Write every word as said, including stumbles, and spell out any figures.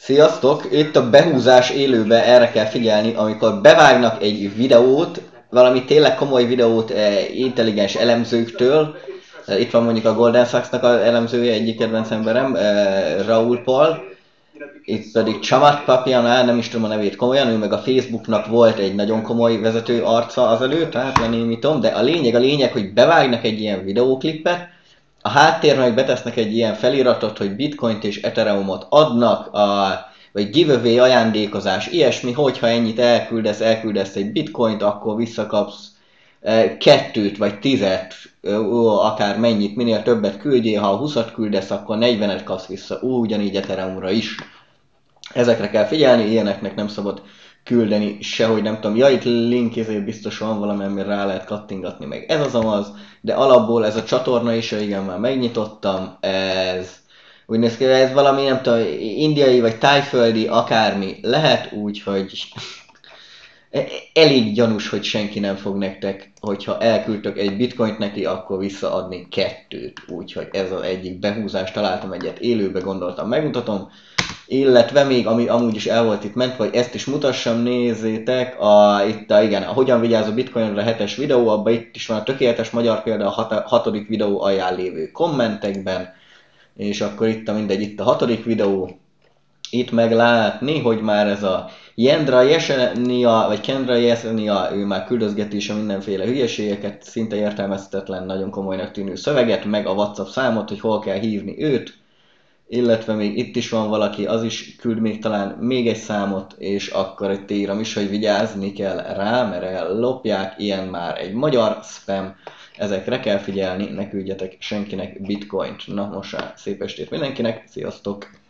Sziasztok! Itt a behúzás élőbe erre kell figyelni, amikor bevágnak egy videót, valami tényleg komoly videót eh, intelligens elemzőktől. Eh, Itt van mondjuk a Golden Sachs-nak az elemzője, egyik kedvenc emberem, eh, Raúl Paul. Itt pedig Csamat Papianál, nem is tudom a nevét komolyan, ő meg a Facebooknak volt egy nagyon komoly vezető arca azelőtt, tehát lenémítom, de a lényeg a lényeg, hogy bevágnak egy ilyen videóklipet, a háttérben meg betesznek egy ilyen feliratot, hogy bitcoint és ethereumot adnak, a, vagy giveaway ajándékozás, ilyesmi, hogyha ennyit elküldesz, elküldesz egy bitcoint, akkor visszakapsz e, kettőt vagy tizet, ó, akár mennyit, minél többet küldjél, ha huszat küldesz, akkor negyvenet kapsz vissza, ó, ugyanígy ethereumra is. Ezekre kell figyelni, ilyeneknek nem szabad küldeni sehogy, nem tudom, ja itt link ezért biztos van valami, amire rá lehet kattingatni, meg ez az amaz, de alapból ez a csatorna is, igen, már megnyitottam, ez úgy néz ki, ez valami, nem tudom, indiai vagy tájföldi, akármi lehet, úgyhogy elég gyanús, hogy senki nem fog nektek, hogyha elküldtök egy bitcoint neki, akkor visszaadni kettőt, úgyhogy ez az egyik behúzás, találtam egyet élőbe, gondoltam, megmutatom. Illetve még, ami amúgy is el volt itt ment, vagy ezt is mutassam, nézzétek, a, itt a, igen, a Hogyan vigyáz a Bitcoinra hetes videó, abban itt is van a tökéletes magyar példa a hat, hatodik videó alján lévő kommentekben, és akkor itt a mindegy, itt a hatodik videó, itt meg látni, hogy már ez a Jendra Jesenia, vagy Kendra Jesenia, ő már küldözgeti is a mindenféle hülyeségeket, szinte értelmezhetetlen, nagyon komolynak tűnő szöveget, meg a WhatsApp számot, hogy hol kell hívni őt, illetve még itt is van valaki, az is küld még talán még egy számot, és akkor itt írom is, hogy vigyázni kell rá, mert ellopják, ilyen már egy magyar spam, ezekre kell figyelni, ne küldjetek senkinek bitcoint. Na most már szép estét mindenkinek, sziasztok!